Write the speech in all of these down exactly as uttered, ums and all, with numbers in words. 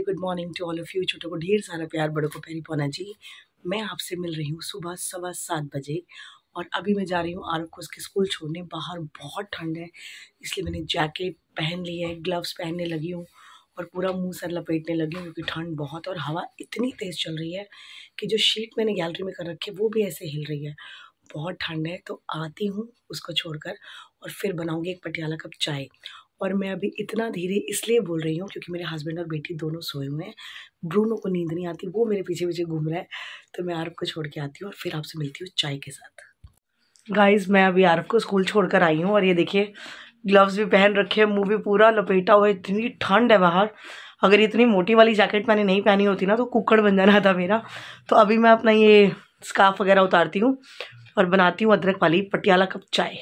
Good morning to all of you. छोटों को ढेर सारा प्यार, बड़ों को प्यारी पौना जी। मैं आपसे मिल रही हूँ सुबह सवा सात बजे और अभी मैं जा रही हूँ आरव को उसके स्कूल छोड़ने। बाहर बहुत ठंड है इसलिए मैंने जैकेट पहन ली है, ग्लव्स पहनने लगी हूँ और पूरा मुंह सर लपेटने लगी हूँ क्योंकि ठंड बहुत और हवा इतनी तेज़ चल रही है कि जो शीट मैंने गैलरी में कर रखी है वो भी ऐसे हिल रही है। बहुत ठंड है तो आती हूँ उसको छोड़कर और फिर बनाऊँगी एक पटियाला कप चाय। और मैं अभी इतना धीरे इसलिए बोल रही हूँ क्योंकि मेरे हस्बैंड और बेटी दोनों सोए हुए हैं। ब्रूनो को नींद नहीं आती, वो मेरे पीछे पीछे घूम रहा है। तो मैं आरव को छोड़ के आती हूँ और फिर आपसे मिलती हूँ चाय के साथ। गाइस मैं अभी आरव को स्कूल छोड़कर आई हूँ और ये देखिए ग्लव्स भी पहन रखे हैं, मुँह भी पूरा लपेटा हुआ है। इतनी ठंड है बाहर, अगर इतनी मोटी वाली जैकेट मैंने नहीं पहनी होती ना तो कुक्कड़ बन जाना था मेरा। तो अभी मैं अपना ये स्कार्फ वगैरह उतारती हूँ और बनाती हूँ अदरक वाली पटियाला कप चाय।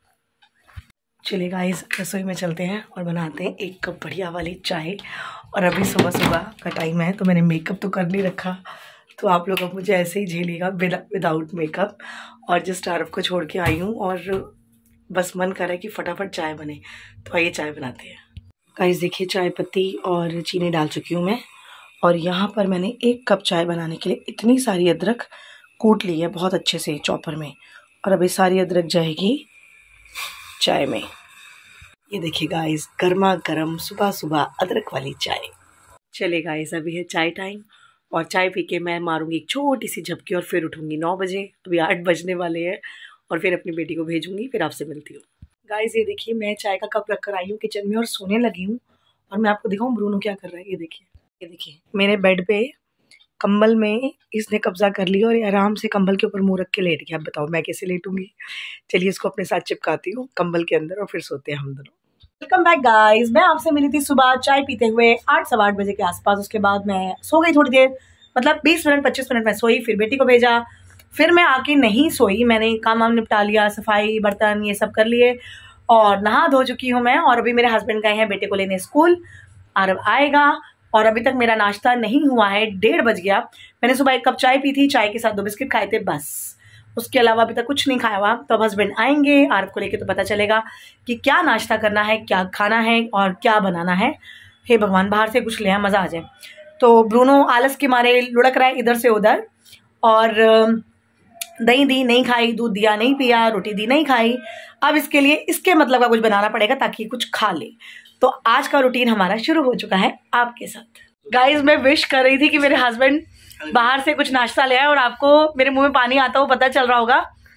चलिए गाइस रसोई में चलते हैं और बनाते हैं एक कप बढ़िया वाली चाय। और अभी सुबह सुबह का टाइम है तो मैंने मेकअप तो कर नहीं रखा, तो आप लोग अब मुझे ऐसे ही झेलिएगा विदाउट मेकअप। और जस्ट आरव को छोड़ के आई हूँ और बस मन कर रहा है कि फटाफट चाय बने, तो आइए चाय बनाते हैं। गाइस देखिए चाय पत्ती और चीनी डाल चुकी हूँ मैं। और यहाँ पर मैंने एक कप चाय बनाने के लिए इतनी सारी अदरक कूट ली है बहुत अच्छे से चॉपर में, और अभी सारी अदरक जाएगी चाय में। ये देखिए गाइस गर्मा गर्म सुबह सुबह अदरक वाली चाय। चलिए गाइस अभी है चाय टाइम और चाय पी के मैं मारूंगी एक छोटी सी झपकी और फिर उठूंगी नौ बजे। अभी आठ बजने वाले हैं और फिर अपनी बेटी को भेजूंगी, फिर आपसे मिलती हूँ। गाइस ये देखिए मैं चाय का कप रख कर आई हूँ किचन में और सोने लगी हूँ। और मैं आपको दिखाऊँ ब्रूनो क्या कर रहा है। ये देखिए ये देखिए मेरे बेड पे कंबल में इसने कब्जा कर लिया और आराम से कंबल के ऊपर मुंह रख के लेट गया। अब बताओ मैं कैसे लेटूंगी। चलिए इसको अपने साथ चिपकाती हूँ कंबल के अंदर और फिर सोते हैं हम दोनों। वेलकम बैक गाइस, मैं आपसे मिली थी सुबह चाय पीते हुए आठ सवा आठ बजे के आसपास। उसके बाद मैं सो गई थोड़ी देर, मतलब बीस मिनट पच्चीस मिनट में सोई, फिर बेटी को भेजा, फिर मैं आके नहीं सोई। मैंने काम वाम निपटा लिया, सफाई बर्तन ये सब कर लिए और नहा धो चुकी हूँ मैं। और अभी मेरे हस्बैंड गए हैं बेटे को लेने स्कूल, आरव आएगा और अभी तक मेरा नाश्ता नहीं हुआ है, डेढ़ बज गया। मैंने सुबह एक कप चाय पी थी, चाय के साथ दो बिस्किट खाए थे बस, उसके अलावा अभी तक कुछ नहीं खाया हुआ। तो अब हस्बैंड आएंगे आरव को लेके तो पता चलेगा कि क्या नाश्ता करना है, क्या खाना है और क्या बनाना है। हे भगवान बाहर से कुछ ले आए, मज़ा आ जाए। तो ब्रूनो आलस के मारे लुढ़क रहा है इधर से उधर, और दही दी नहीं खाई, दूध दिया नहीं पिया, रोटी दी नहीं खाई। अब इसके लिए इसके मतलब का कुछ बनाना पड़ेगा ताकि कुछ खा ले। तो आज का रूटीन हमारा शुरू हो चुका है आपके साथ। गाइज मैं विश कर रही थी कि मेरे हस्बैंड बाहर से कुछ नाश्ता ले आए और आपको मेरे मुंह में पानी आता हो पता चल रहा होगा।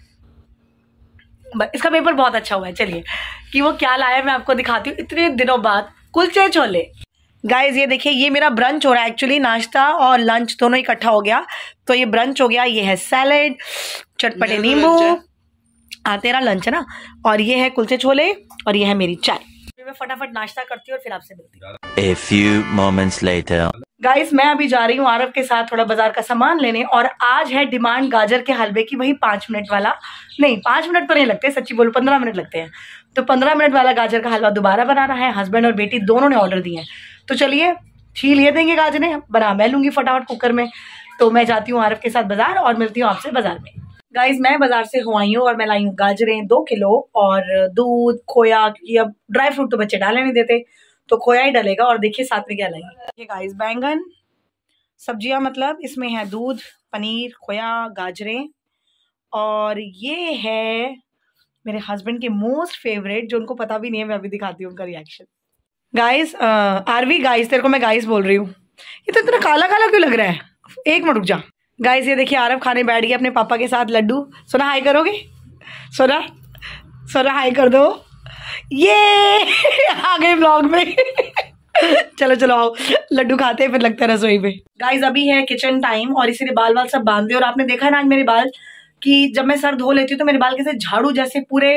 इसका पेपर बहुत अच्छा हुआ है। चलिए कि वो क्या लाया मैं आपको दिखाती हूँ इतने दिनों बाद। कुलचे छोले। गाइज ये देखिए ये मेरा ब्रंच हो रहा है, एक्चुअली नाश्ता और लंच दोनों इकट्ठा हो गया तो ये ब्रंच हो गया। ये है सैलेड, चटपटे नींबू, हाँ तेरा लंच है ना, और ये है कुलचे छोले और ये है मेरी चाय। मैं फटाफट नाश्ता करती हूँ और फिर आपसे मिलती हूँ। A few moments later. Guys मैं अभी जा रही हूँ आरव के साथ थोड़ा बाजार का सामान लेने और आज है डिमांड गाजर के हलवे की, वही पाँच मिनट वाला। नहीं पाँच मिनट तो नहीं लगते, सच्ची बोलो पंद्रह मिनट लगते हैं। तो पंद्रह मिनट वाला गाजर का हलवा दोबारा बनाना है। हस्बैंड और बेटी दोनों ने ऑर्डर दिए हैं तो चलिए छील ये देंगे गाजरें, बना मैं लूँगी फटाफट कुकर में। तो मैं जाती हूँ आरव के साथ बाजार और मिलती हूँ आपसे बाजार में। गाइज मैं बाजार से हो आई हूँ और मैं लाई हूँ गाजरें दो किलो और दूध, खोया, क्योंकि अब ड्राई फ्रूट तो बच्चे डालने नहीं देते तो खोया ही डलेगा। और देखिए साथ में क्या लाई, ये गाइज बैंगन, सब्जियां मतलब इसमें है दूध, पनीर, खोया, गाजरें, और ये है मेरे हस्बैंड के मोस्ट फेवरेट जो उनको पता भी नहीं है, मैं अभी दिखाती हूँ उनका रिएक्शन। गाइज आरवी गाइज तेरे को मैं गाइज बोल रही हूँ, ये तो इतना काला काला क्यों लग रहा है, एक मिनट रुक जा। गाइस ये देखिए आरव खाने बैठ गया अपने पापा के साथ लड्डू। सोना हाई करोगे, सोना सोना हाई कर दो। ये आ गए ब्लॉग में चलो चलो आओ लड्डू खाते हैं फिर लगता है रसोई पे। गाइस अभी है किचन टाइम और इसीलिए बाल बाल सब बांध दिए। और आपने देखा है ना आज मेरे बाल कि जब मैं सर धो लेती हूँ तो मेरे बाल कैसे झाड़ू जैसे पूरे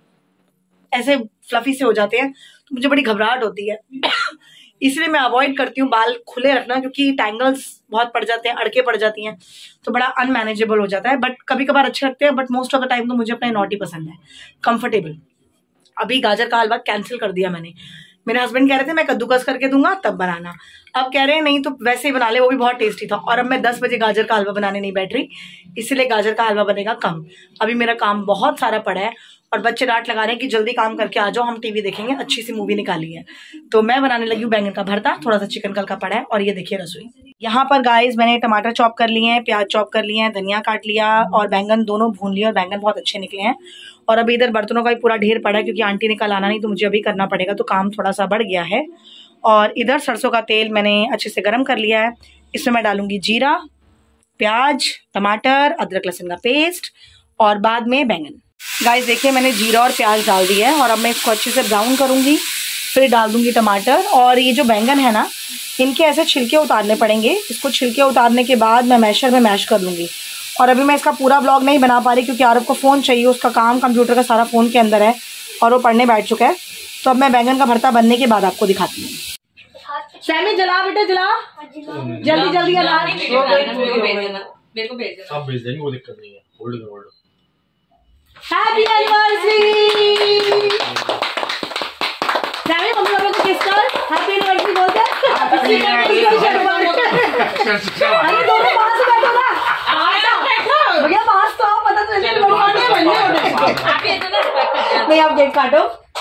ऐसे फ्लफी से हो जाते हैं, तो मुझे बड़ी घबराहट होती है इसलिए मैं अवॉइड करती हूँ बाल खुले रखना, क्योंकि टैंगल्स बहुत पड़ जाते हैं, अड़के पड़ जाती हैं तो बड़ा अनमैनेजेबल हो जाता है। बट कभी कभार अच्छे लगते हैं, but most of the time तो मुझे अपना नॉटी पसंद है, कंफर्टेबल। अभी गाजर का हलवा कैंसिल कर दिया मैंने। मेरे हस्बैंड कह रहे थे मैं कद्दूकस करके दूंगा तब बनाना, अब कह रहे हैं नहीं तो वैसे ही बना ले, वो भी बहुत टेस्टी था। और अब मैं दस बजे गाजर का हलवा बनाने नहीं बैठ रही, इसलिए गाजर का हलवा बनेगा कम। अभी मेरा काम बहुत सारा पड़ा है और बच्चे डांट लगा रहे हैं कि जल्दी काम करके आ जाओ, हम टीवी देखेंगे, अच्छी सी मूवी निकाली है। तो मैं बनाने लगी हूँ बैंगन का भरता, थोड़ा सा चिकन कल का पड़ा है। और ये देखिए रसोई, यहाँ पर गाइस मैंने टमाटर चॉप कर लिए हैं, प्याज चॉप कर लिए हैं, धनिया काट लिया और बैंगन दोनों भून लिए और बैंगन बहुत अच्छे निकले हैं। और अभी इधर बर्तनों का भी पूरा ढेर पड़ा है क्योंकि आंटी ने कल आना नहीं, तो मुझे अभी करना पड़ेगा, तो काम थोड़ा सा बढ़ गया है। और इधर सरसों का तेल मैंने अच्छे से गर्म कर लिया है, इसमें मैं डालूंगी जीरा, प्याज, टमाटर, अदरक लहसुन का पेस्ट और बाद में बैंगन। गाइस देखिए मैंने जीरा और प्याज डाल दिया है और अब मैं इसको अच्छे से ब्राउन करूंगी, फिर डाल दूंगी टमाटर। और ये जो बैंगन है ना, इनके ऐसे छिलके उतारने पड़ेंगे। इसको छिलके उतारने के बाद मैं मैशर में मैश कर लूँगी। और अभी मैं इसका पूरा ब्लॉग नहीं बना पा रही क्योंकि आरव को फ़ोन चाहिए, उसका काम कंप्यूटर का सारा फ़ोन के अंदर है और वो पढ़ने बैठ चुका है। तो अब मैं बैंगन का भरता बनने के बाद आपको दिखाती हूँ। सैमी जला बेटा जला, जल्दी जल्दी जला। मेरे को भेज देना, सब भेज देंगे, वो दिक्कत नहीं है। होल्ड करो hold. Happy anniversary Sammy, mummy papa को किस कर, हैप्पी एनिवर्सरी बोलते हैं। अरे दोनों पास बैठो ना, भैया पास तो आओ, पता चले नहीं। आप केक काटो,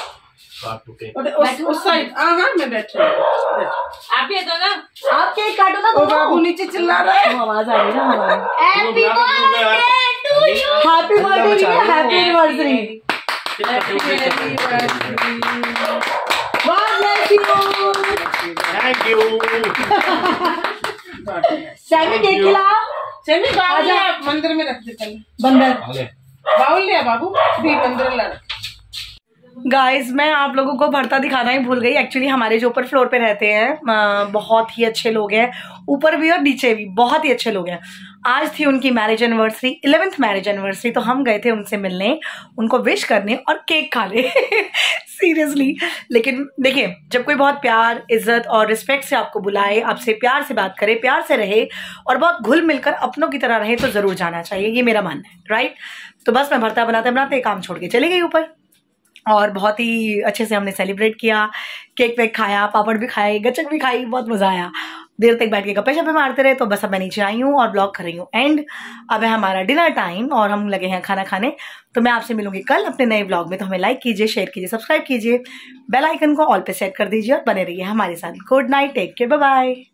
उस साइड। हाँ मैं बैठ रही हूँ, आप भी ना, आप केक काटो ना। वो बाबू नीचे चिल्ला रहा है, आवाज आ रही है ना हमारी। Happy birthday to you, happy birthday, happy anniversary, God bless you, thank you. Sammy cake खिला, सैमी बाउल ले मंदिर में रख दे, चल बंदर बाउल ले बाबू, भी मंदिर ला। गाइस मैं आप लोगों को भरता दिखाना ही भूल गई। एक्चुअली हमारे जो ऊपर फ्लोर पे रहते हैं बहुत ही अच्छे लोग हैं, ऊपर भी और नीचे भी बहुत ही अच्छे लोग हैं। आज थी उनकी marriage anniversary, eleventh marriage anniversary, तो हम गए थे उनसे मिलने, उनको विश करने और केक खाने सीरियसली। लेकिन देखिए, जब कोई बहुत प्यार, इज्जत और रिस्पेक्ट से आपको बुलाए, आपसे प्यार से बात करे, प्यार से रहे और बहुत घुल मिलकर अपनों की तरह रहे, तो जरूर जाना चाहिए, ये मेरा मानना है, राइट। तो बस मैं भरता बनाते बनाते काम छोड़ के चली गई ऊपर और बहुत ही अच्छे से हमने सेलिब्रेट किया, केक वेक खाया, पापड़ भी खाए, गचक भी खाई, बहुत मजा आया। देर तक बैठ के गप्पे शप्पे मारते रहे। तो बस अब मैं नीचे आई हूँ और ब्लॉग कर रही हूँ एंड। अब है हमारा डिनर टाइम और हम लगे हैं खाना खाने। तो मैं आपसे मिलूंगी कल अपने नए ब्लॉग में। तो हमें लाइक कीजिए, शेयर कीजिए, सब्सक्राइब कीजिए, बेल आइकन को ऑल पे सेट कर दीजिए और बने रहिए हमारे साथ। Good night, take care, bye bye.